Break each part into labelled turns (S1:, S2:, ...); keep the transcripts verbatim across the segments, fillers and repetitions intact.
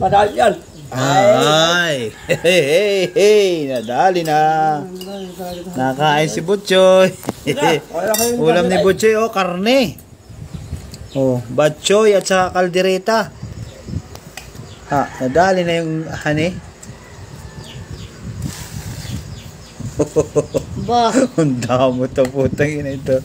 S1: Madali yan.
S2: Ay! Hey, hey, hey! Nadali na! Nakain si Butchoy! Ulam ni Butchoy, oh, karne! Oh, batchoy at saka kaldereta. Ha, nadali na yung honey.
S3: Ba?
S2: Ang damo to, putang ina ito.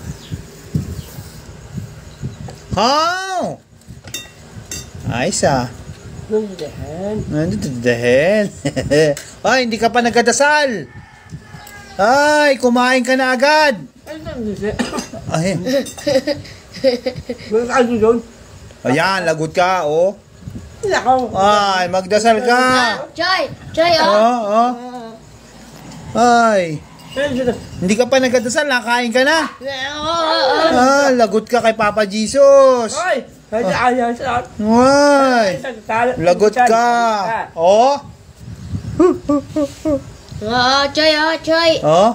S2: How? Ayos ah.
S1: Nandiyan.
S2: Nandito dahin. Ay, hindi ka pa nagdadasal. Ay, kumain ka na agad. Ay.
S1: Magkano doon?
S2: Ayan, lagot ka, oh.
S1: Nakaw.
S2: Ay, magdasal ka.
S3: Choy! Choy, oh!
S2: Oh, oh. Ay. Hindi ka pa nagdadasal, nakain ka na. Ah, lagot ka kay Papa Jesus.
S1: Ay! Ay!
S2: Ay. Lagot ka. Oh.
S3: Oh, Choy, oh, Choy!
S2: Oh.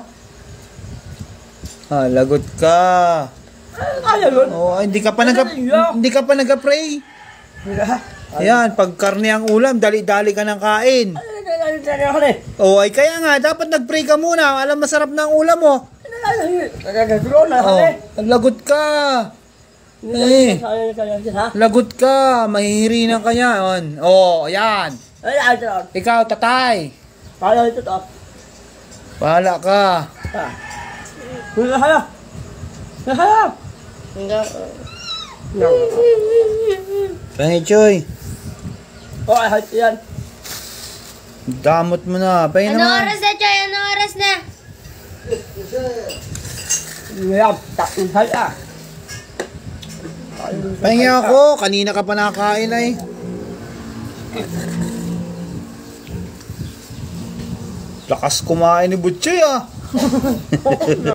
S2: Ah, lagot ka.
S1: Kaya yun?
S2: Oh, hindi ka pa nag hindi ka pa nag-pray. Ayan, pag karne ang ulam, dali-dali ka ng kain. Oh, ay kaya nga, dapat nag-pray ka muna. Alam, masarap na ang ulam mo. Oh, lagot ka. Eh, lagot ka. Mahihirinan ka yan. Oh, ayan. Ikaw, tatay. Bahala ka. Pahingin, Choy.
S1: Oh, ay, yan.
S2: Damot mo na. Pahingin
S3: Ano
S2: naman.
S3: oras na, Choy? Ano oras na?
S1: Yan, takong hala.
S2: Pahingin ako. Kanina ka pa nakakain ay. Lakas kumain ni Butchoy ah.